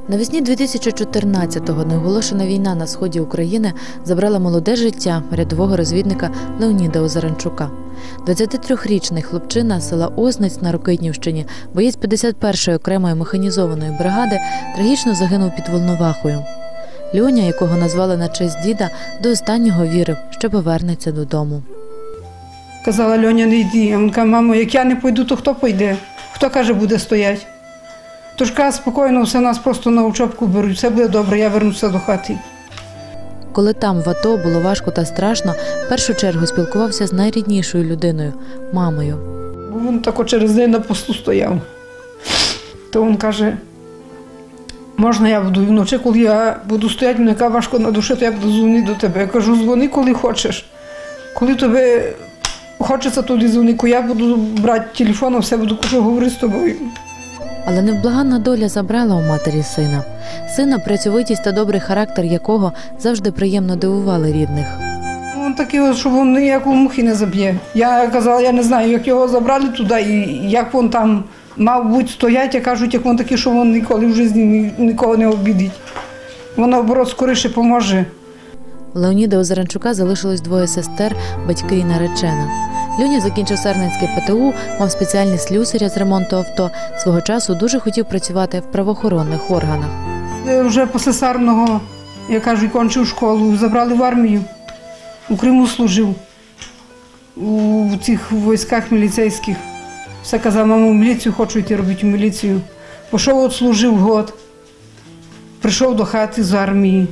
Навесні 2014-го неоголошена війна на сході України забрала молоде життя рядового розвідника Леоніда Озаренчука. 23-річний хлопчина з села Озниць на Рокитнівщині, боєць 51-ї окремої механізованої бригади, трагічно загинув під Волновахою. Льоня, якого назвали на честь діда, до останнього вірив, що повернеться додому. Казала: Льоня, не йди. А він каже: мамо, як я не пойду, то хто пойде? Хто, каже, буде стоять? Тож каже: спокійно, все, нас просто на учебку беруть, все буде добре, я вернуся до хати. Коли там, в АТО, було важко та страшно, в першу чергу спілкувався з найріднішою людиною – мамою. Він тако через день на посту стояв. То він каже: можна я буду? І вночі, коли я буду стояти, мені яка важко на душі, то я буду дзвонити до тебе. Я кажу: дзвони, коли хочеш. Коли тобі хочеться, тоді дзвони, я буду брати телефон, все буду говорити з тобою. Але невблаганна доля забрала у матері сина. Сина, працьовитість та добрий характер якого завжди приємно дивували рідних. Він такий, що він ніякої мухи не заб'є. Я казала: я не знаю, як його забрали туди і як він там мав бути стояти. Кажуть, як він такий, що він ніколи в житті нікого не обідить. Він, наоборот, скоріше поможе. У Леоніда Озаренчука залишилось двоє сестер, батьки і наречена. Льоня закінчив Сарненське ПТУ, мав спеціальний слюсаря з ремонту авто. Свого часу дуже хотів працювати в правоохоронних органах. Вже після Сарного, я кажу, кончив школу, забрали в армію. У Криму служив, у цих військах міліцейських. Все казав: мамо, в міліцію хочу йти робити, в міліцію. Пішов, відслужив год, прийшов до хати з армії.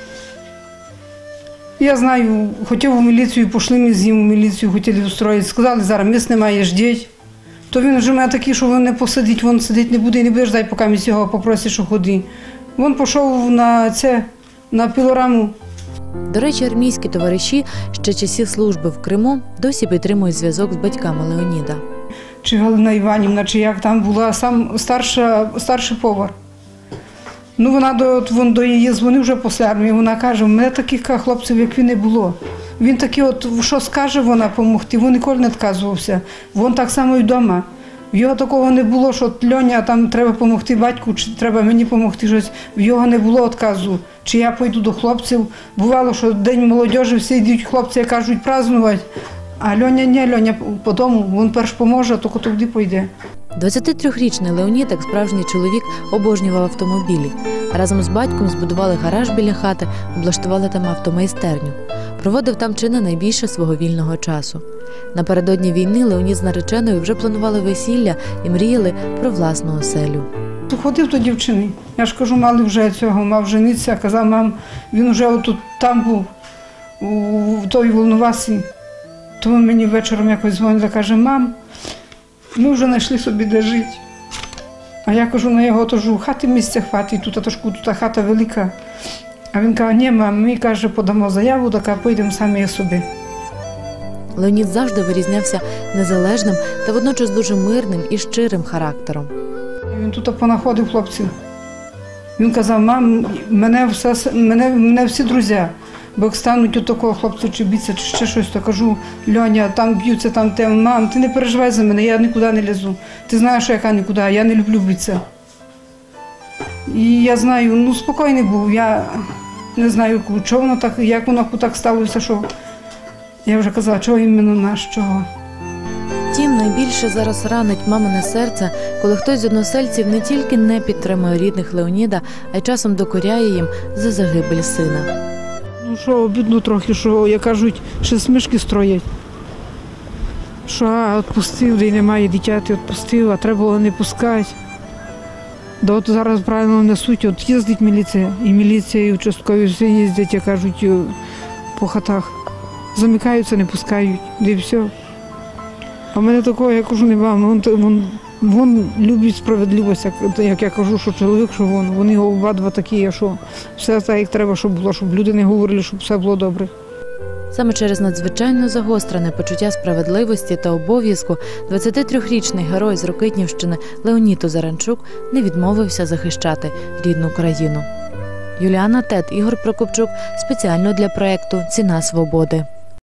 Я знаю, хотів у міліцію, пішли ми з ним у міліцію, хотіли устроїти. Сказали: зараз місць немає, ждіть. То він вже мене такий, що він не посидить, він сидіти не буде і не буде ждати, поки ми його попросить, що ходи. Він пішов на пілораму. До речі, армійські товариші ще часів служби в Криму досі підтримують зв'язок з батьками Леоніда. Чи Галина Іванівна, чи як там була, сам старший повар. Ну, він до її дзвонив вже після армії, вона каже: у мене таких хлопців, як він, не було. Він такий, що скаже вона допомогти, він ніколи не відказувався. Він так само і вдома. В його такого не було, що Льоня, там треба допомогти батьку, чи треба мені допомогти щось. В його не було відказу, чи я пойду до хлопців. Бувало, що День молодіжі, всі йдуть хлопці, кажуть, празднувати. А Льоня ні, Льоня по дому, він перш поможе, тільки туди пойде. 23-річний Леонід, як справжній чоловік, обожнював автомобілі. Разом з батьком збудували гараж біля хати, облаштували там автомайстерню. Проводив там чи не найбільше свого вільного часу. Напередодні війни Леонід з нареченою вже планували весілля і мріяли про власну оселю. Ходив до дівчини. Я ж кажу, мали вже цього, мав женитися. Казав: мам, він вже отут там був, у той Волновасі. То він мені вечором якось дзвонить та каже: мам, ми вже знайшли собі де жити. А я кажу на його: тож у хаті місця хватить, тут хата велика. А він каже: ні, мам, ми, каже, подамо заяву, така поїдемо самі собі. Леонід завжди вирізнявся незалежним та водночас дуже мирним і щирим характером. Він тут понаходив хлопців. Він казав: мам, мене всі друзі. Бо як стануть у такого хлопця чи бійця, чи ще щось, то кажу: Льоня, там б'ються, там те. Мам, ти не переживай за мене, я нікуди не лізу. Ти знаєш, що яка нікуди, я не люблю битися. І я знаю, спокійний був, я не знаю, чого воно так, як воно так сталося, що я вже казала, чого іменно наш, чого. Втім, найбільше зараз ранить мамине серце, коли хтось з односельців не тільки не підтримує рідних Леоніда, а й часом докоряє їм за загибель сина. Що обідно трохи, що, як кажуть, ще смішки строять. Що відпустив, де й немає дитяти, відпустив, а треба було не пускати. Да от зараз правильно несуть, от їздить міліція, і участкові всі їздять, як кажуть, по хатах. Замикаються, не пускають, де все. А в мене такого, я кажу, немає. Він любить справедливість, як я кажу, що чоловік, що вони його обидва такі, що все так, як треба, щоб було, щоб люди не говорили, щоб все було добре. Саме через надзвичайно загострене почуття справедливості та обов'язку 23-річний герой з Рокитнівщини Леонід Озаренчук не відмовився захищати рідну країну. Юліана Тет, Ігор Прокопчук. Спеціально для проєкту «Ціна свободи».